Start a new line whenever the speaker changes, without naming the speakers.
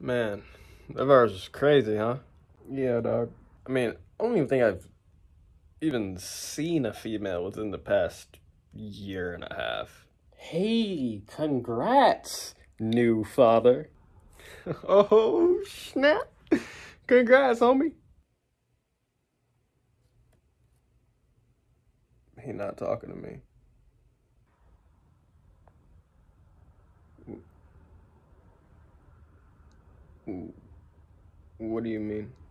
Man, that verse is crazy, huh?
Yeah, dog.
I mean, I don't even think I've even seen a female within the past year and a half.
Hey, congrats, new father.
Oh, snap. Congrats, homie. He not talking to me. What do you mean?